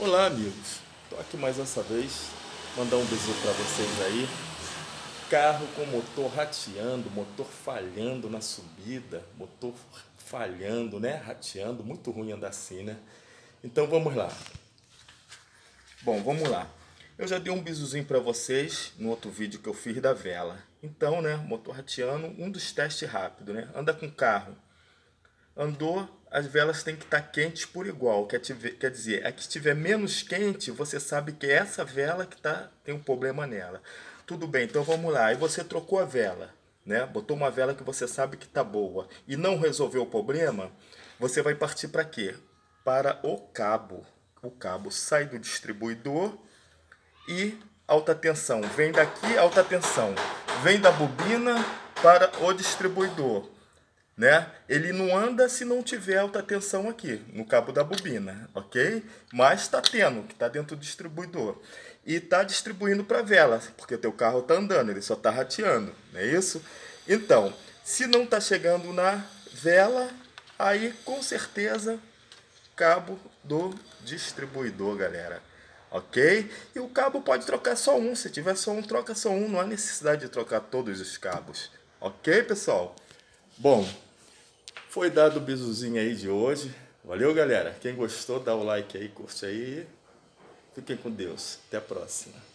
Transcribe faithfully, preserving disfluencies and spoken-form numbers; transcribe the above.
Olá, amigos. Tô aqui mais essa vez, mandar um beijo para vocês aí. Carro com motor rateando, motor falhando na subida, motor falhando, né? Rateando, muito ruim andar assim, né? Então vamos lá. Bom, vamos lá. Eu já dei um bizuzinho para vocês no outro vídeo que eu fiz da vela. Então, né, motor rateando, um dos testes rápidos, né? Anda com carro. Andou, as velas têm que estar quentes por igual. Quer, te, quer dizer, a que estiver menos quente, você sabe que é essa vela que tá, tem um problema nela. Tudo bem, então vamos lá. Aí você trocou a vela, né? Botou uma vela que você sabe que tá boa e não resolveu o problema, você vai partir para quê? Para o cabo. O cabo sai do distribuidor e alta tensão. Vem daqui, alta tensão. Vem da bobina para o distribuidor. Né? Ele não anda se não tiver alta tensão aqui, no cabo da bobina, ok? Mas está tendo, que está dentro do distribuidor. E está distribuindo para a vela, porque o teu carro está andando, ele só está rateando, não é isso? Então, se não está chegando na vela, aí com certeza cabo do distribuidor, galera. Ok? E o cabo pode trocar só um, se tiver só um, troca só um, não há necessidade de trocar todos os cabos. Ok, pessoal? Bom, foi dado o bizuzinho aí de hoje. Valeu, galera. Quem gostou, dá o like aí, curte aí. Fiquem com Deus. Até a próxima.